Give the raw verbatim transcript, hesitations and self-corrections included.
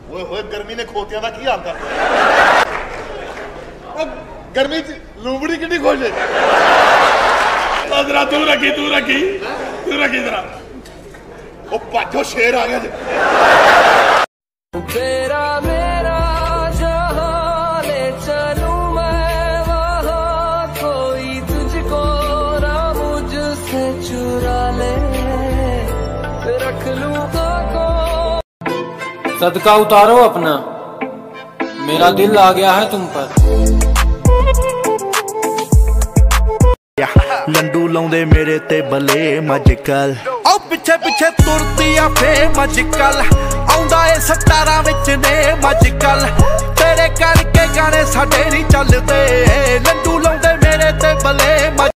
ओए होए गर्मी ने खोतियां दा की हाल कर दिया। गर्मी च लूंबड़ी कितनी खुश है। जरा तू रखी तू रखी तू रखी जरा। ओ भाजो शेर आ गया जी। तेरा मेरा जहां ले चलूं मैं वहां, कोई तुझको ना मुझसे चुरा ले, रख लूं आंखों। सदका उतारो अपना, मेरा दिल आ गया है तुम पर। लंडू लाउंदे मेरे ते बले मजकल, आओ पिछे पिछे तुरदी आ फेम अजकल, आउंदा ए सतारा विच ने मजकल, तेरे करके गाने साडे नहीं चलदे। लंडू लाउंदे मेरे ते बले